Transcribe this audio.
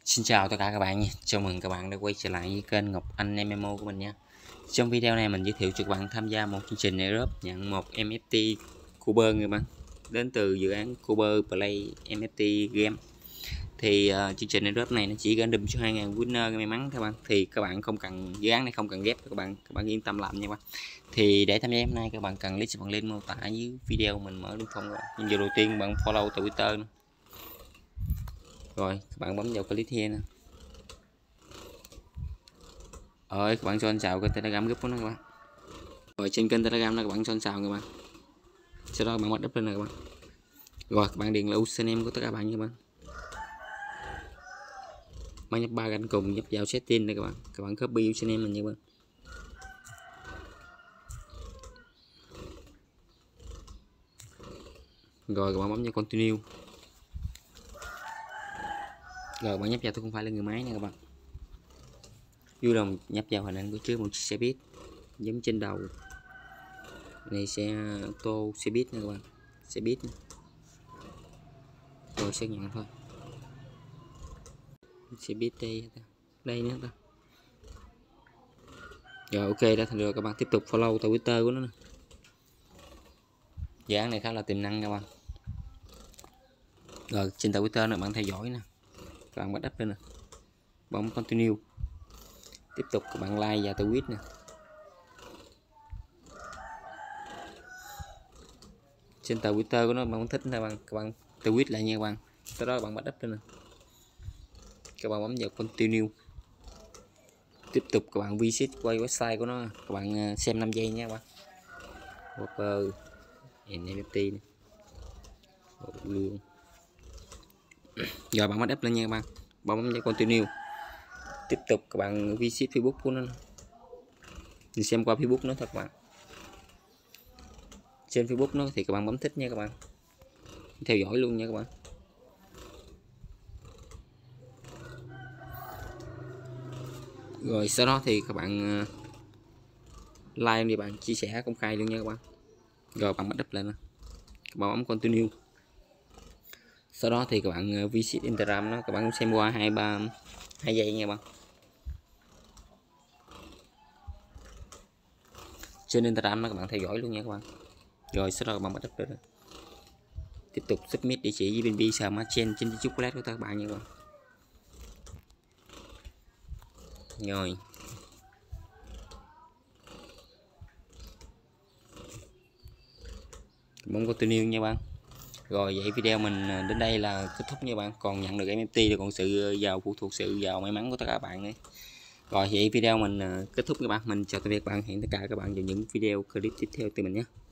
Xin chào tất cả các bạn nha. Chào mừng các bạn đã quay trở lại với kênh Ngọc Anh MMO của mình nha. Trong video này mình giới thiệu cho các bạn tham gia một chương trình airdrop nhận một NFT Cuber các bạn, đến từ dự án Cuber Play NFT Game. Thì chương trình airdrop này nó chỉ random cho 2.000 winner may mắn các bạn. Thì các bạn không cần, dự án này không cần ghép các bạn yên tâm làm nha các bạn. Thì để tham gia hôm nay các bạn cần click bằng link mô tả dưới video mình mở link không. Nhưng điều đầu tiên bạn follow Twitter nữa. Rồi các bạn bấm vào click here nè. Rồi các bạn cho anh xào kênh Telegram group của nó các bạn. Rồi trên kênh Telegram nó các bạn cho anh xào các bạn. Sau đó các bạn bắt up lên này các bạn. Rồi các bạn điền là username của tất cả các bạn nha các bạn. Bạn nhập 3 cạnh cùng nhập vào setting này các bạn. Các bạn copy username mình nha các bạn. Rồi các bạn bấm vào continue. Rồi bạn nhập vào tôi không phải là người máy nha các bạn. Vui lòng nhập vào hình ảnh của trước một chiếc xe buýt giống trên đầu. Này xe tô xe buýt nha các bạn. Xe buýt. Rồi xác nhận thôi. Xe buýt đây nữa ta. Rồi ok đã thành được các bạn, tiếp tục follow Twitter của nó nè. Dự án này khá là tiềm năng các bạn. Rồi trên Twitter này bạn theo dõi nè, các bạn bắt up lên nè, bấm continue, tiếp tục các bạn like và tweet nè. Trên Twitter của nó bạn thích nè các bạn tweet lại nha các bạn, sau đó bạn bắt up lên nè, các bạn bấm vào continue, tiếp tục các bạn visit quay website của nó, các bạn xem 5 giây nha các bạn. Whopper NFT này. Rồi bạn bắt up lên nha các bạn, bấm vào continue, tiếp tục các bạn visit Facebook của nó, mình xem qua Facebook nó thật các bạn. Trên Facebook nó thì các bạn bấm thích nha các bạn, theo dõi luôn nha các bạn. Rồi sau đó thì các bạn like đi bạn, chia sẻ công khai luôn nha các bạn. Rồi bạn bắt up lên nè, các bạn bấm continue, sau đó thì các bạn visit Instagram nó, các bạn xem qua 2 giây nha các bạn. Trên Instagram nó các bạn theo dõi luôn nha các bạn. Rồi sau đó các bạn bắt up lên, tiếp tục submit địa chỉ với BNB sờ trên chocolate của các bạn nha các bạn. Rồi bấm continue nha bạn. Rồi vậy video mình đến đây là kết thúc nha bạn. Còn nhận được NFT thì còn sự phụ thuộc sự vào may mắn của tất cả các bạn ấy. Rồi vậy video mình kết thúc các bạn. Mình chào tạm biệt các bạn, hẹn tất cả các bạn vào những video clip tiếp theo từ mình nhé.